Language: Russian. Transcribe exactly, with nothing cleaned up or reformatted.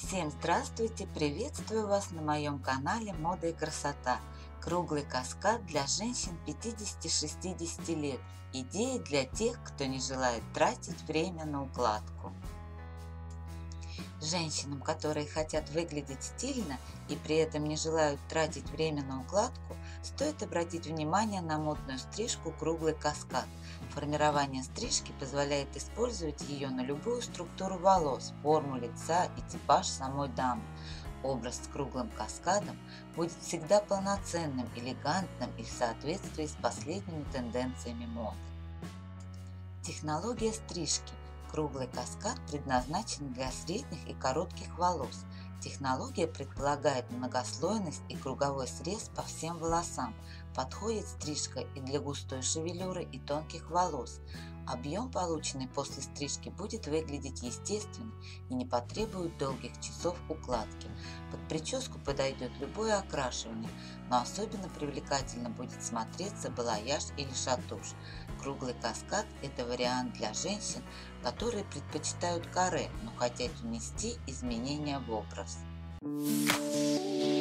Всем здравствуйте! Приветствую вас на моем канале Мода и красота. Круглый каскад для женщин пятидесяти-шестидесяти лет. Идеи для тех, кто не желает тратить время на укладку. Женщинам, которые хотят выглядеть стильно и при этом не желают тратить время на укладку, стоит обратить внимание на модную стрижку круглый каскад. Формирование стрижки позволяет использовать ее на любую структуру волос, форму лица и типаж самой дамы. Образ с круглым каскадом будет всегда полноценным, элегантным и в соответствии с последними тенденциями моды. Технология стрижки. Круглый каскад предназначен для средних и коротких волос. Технология предполагает многослойность и круговой срез по всем волосам. Подходит стрижка и для густой шевелюры и тонких волос. Объем, полученный после стрижки, будет выглядеть естественно и не потребует долгих часов укладки. Под прическу подойдет любое окрашивание, но особенно привлекательно будет смотреться балаяж или шатуш. Круглый каскад – это вариант для женщин, которые предпочитают каре, но хотят внести изменения в образ.